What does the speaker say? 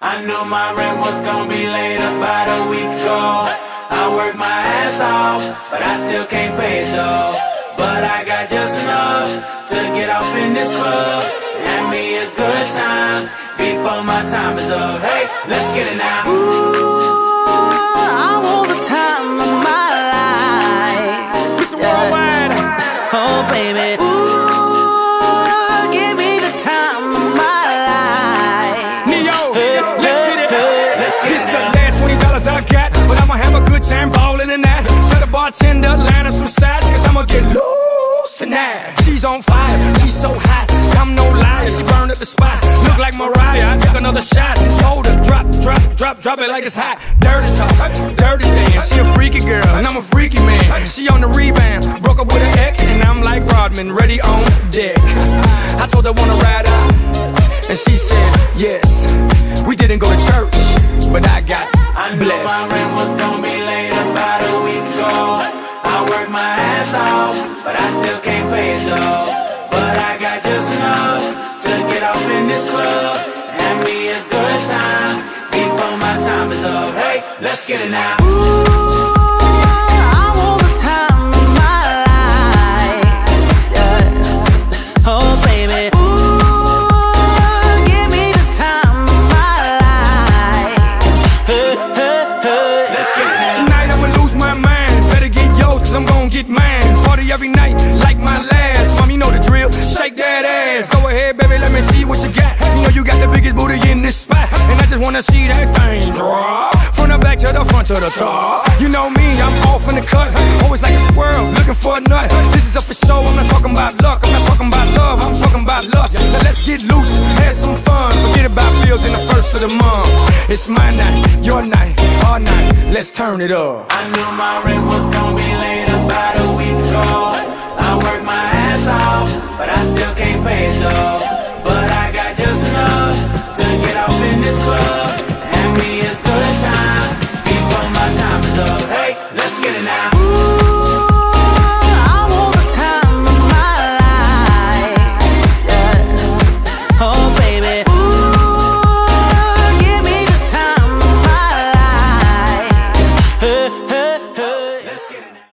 I knew my rent was gonna be late about a week ago. I worked my ass off, but I still can't pay it though. But I got just enough to get off in this club and have me a good time before my time is up. Hey, let's get it now. Ooh, I want the time of my life. Listen, worldwide. Oh, baby. Ooh, give me the time of my life. Neo, let's get it. This is the last $20 I got, but I'ma have a good time ballin' in that. Tell the bartender, line up some sides, cause I'ma get loose tonight. She's on fire, she's so hot, I'm no liar, she burned up the spot. Look like Mariah, I took another shot. Just hold her, drop it like it's hot. Dirty talk, dirty dance. She a freaky girl, and I'm a freaky man. She on the rebound, broke up with her ex, and I'm like Rodman, ready on deck. I told her wanna ride out, and she said yes. We didn't go to church, but I got I knew blessed. my rent was gonna be late about a week ago. I worked my ass off, but I still can't pay it though. But I got just enough to get off in this club and have me a good time before my time is up. Hey, let's get it now. Ooh, I want the time of my life. Yeah. Oh, baby. Ooh, give me the time of my life. Let's get it now. Tonight I'ma lose my mind. Better get yours, cause I'm gon' get mine. Party every night, like my last. Mom, you know the drill, shake that ass. Go ahead, baby, let me see what you got. You know you got the biggest booty in this spot, and I just wanna see that thing drop. From the back to the front to the top. You know me, I'm off in the cut. Always like a squirrel, looking for a nut. This is up for show, I'm not talking about luck. I'm not talking about love, I'm talking about lust. Now let's get loose, have some fun. Forget about bills in the first of the month. It's my night, your night, our night. Let's turn it up. I knew my rent was gonna be late about a week ago.